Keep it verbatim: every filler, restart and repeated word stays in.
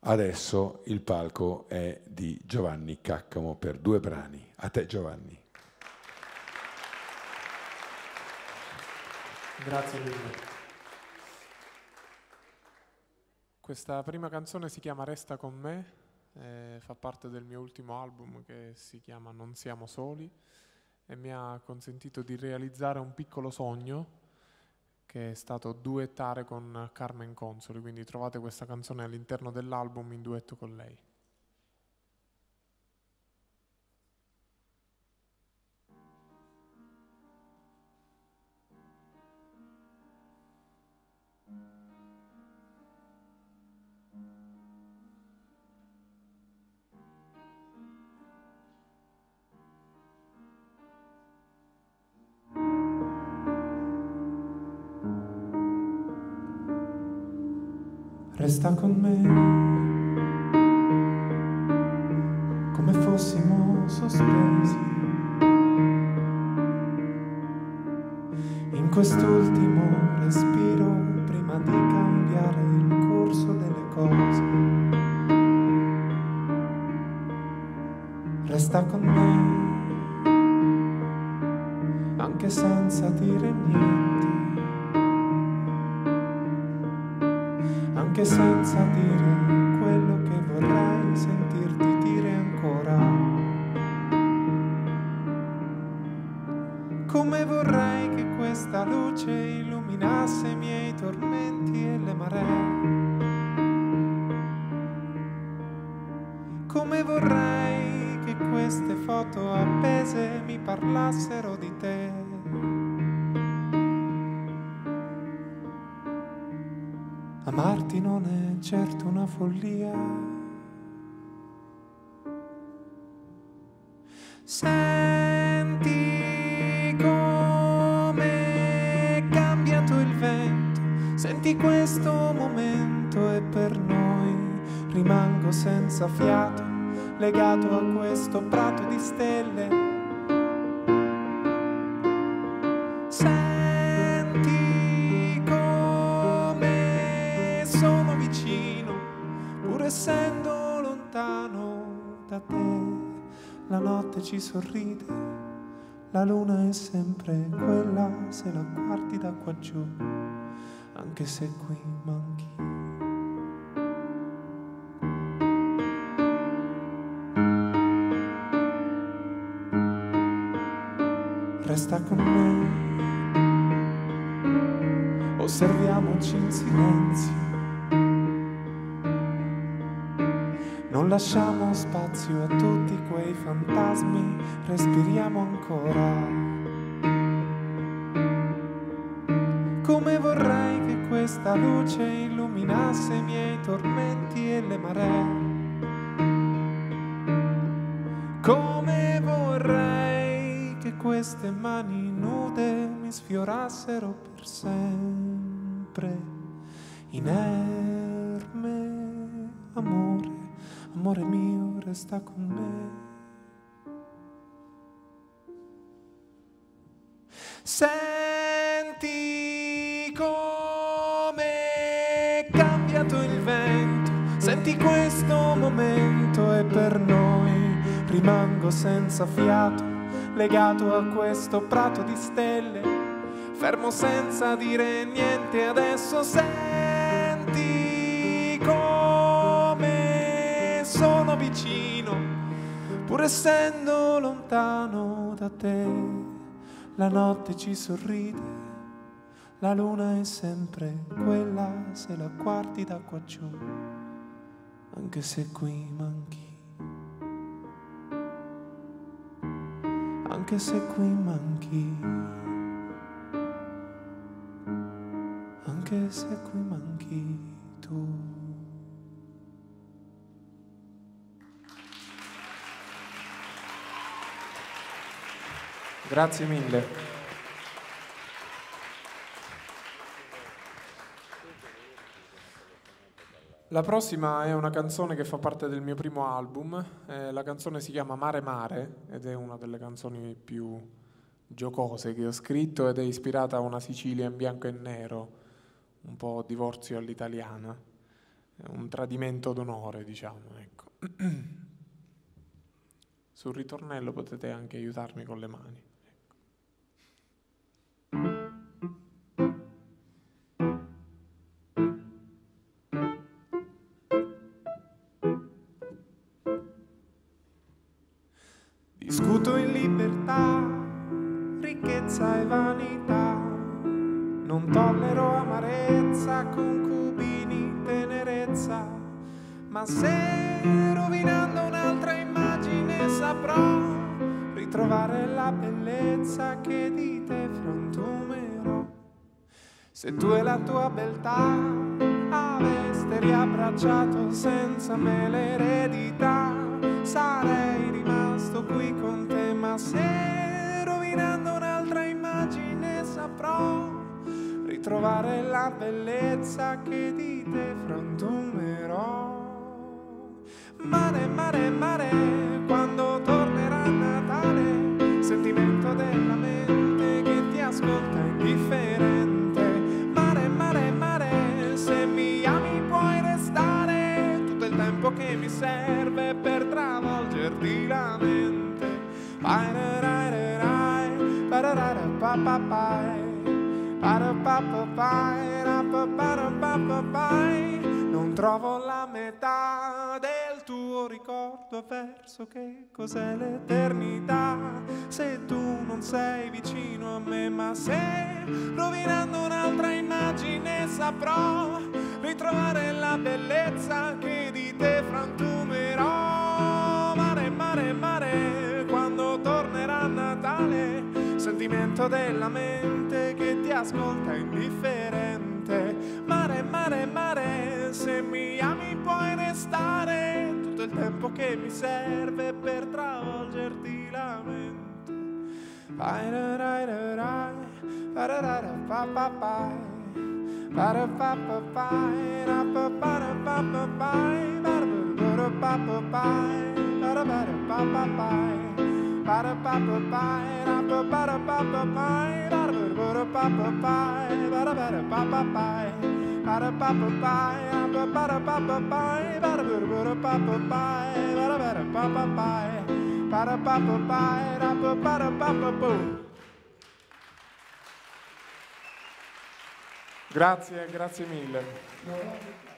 Adesso il palco è di Giovanni Caccamo per due brani. A te Giovanni. Grazie mille. Questa prima canzone si chiama Resta con me, eh, fa parte del mio ultimo album che si chiama Non siamo soli e mi ha consentito di realizzare un piccolo sogno che è stato duettare con Carmen Consoli, quindi trovate questa canzone all'interno dell'album in duetto con lei. Resta con me, come fossimo sospesi in quest'ultimo respiro prima di cambiare il corso delle cose. Resta con me, anche senza dire niente, anche senza dire quello che vorrei sentirti dire ancora. Come vorrei che questa luce illuminasse i miei tormenti e le maree. Come vorrei che queste foto appese mi parlassero di te. Amarti non è certo una follia. Senti come è cambiato il vento, senti questo momento e per noi rimango senza fiato, legato a questo prato di stelle. Essendo lontano da te, la notte ci sorride, la luna è sempre quella se la guardi da qua giù, anche se qui manchi. Resta con me, osserviamoci in silenzio. Non lasciamo spazio a tutti quei fantasmi, respiriamo ancora. Come vorrei che questa luce illuminasse i miei tormenti e le maree. Come vorrei che queste mani nude mi sfiorassero per sempre. Inerme amore, amore mio, resta con me. Senti come è cambiato il vento, senti questo momento e per noi rimango senza fiato, legato a questo prato di stelle, fermo senza dire niente. Adesso senti come sono vicino, pur essendo lontano da te. La notte ci sorride, la luna è sempre quella se la guardi da qua giù, anche se qui manchi, anche se qui manchi, anche se qui manchi tu. Grazie mille. La prossima è una canzone che fa parte del mio primo album, eh, la canzone si chiama Mare Mare ed è una delle canzoni più giocose che ho scritto ed è ispirata a una Sicilia in bianco e nero, un po' divorzio all'italiana. un tradimento d'onore, diciamo, ecco. Sul ritornello potete anche aiutarmi con le mani. Discuto in libertà, ricchezza e vanità, non tollero amarezza, concubini, tenerezza, ma se rovinando un'altra immagine saprò ritrovare la bellezza che di te frantumerò. Se tu e la tua beltà aveste riabbracciato senza me l'eredità, sarei rimasto qui con te, ma se rovinando un'altra immagine saprò ritrovare la bellezza che di te frantumerò. Mare, mare, mare, quando tornerà Natale, sentimento della mente che ti ascolta indifferente. Mare, mare, mare, se mi ami puoi restare tutto il tempo che mi serve per travolgerti la mente. Pai, rai, rai, pararara, papapai. Non trovo la metà del tuo ricordo verso che cos'è l'eternità. Se tu non sei vicino a me, ma se rovinando un'altra immagine saprò ritrovare la bellezza che di te frantumerò. Mare, mare, mare, quando tornerà Natale, sentimento della mente che ti ascolta indifferente. Mare, mare, mare, se mi ami puoi restare tutto il tempo che mi serve per travolgerti la mente. Pai, rai, rai, rai, pararara, papapai, parapapapai, rapaparapapapai, barbarapapapai, barabarapapapai. Para papa pai, para para papa pai, para para papa pai, para para papa pai, para papa pai, para papa pai, para para papa pai, para para papa pai, para papa pai, para papa pai. Grazie, grazie mille.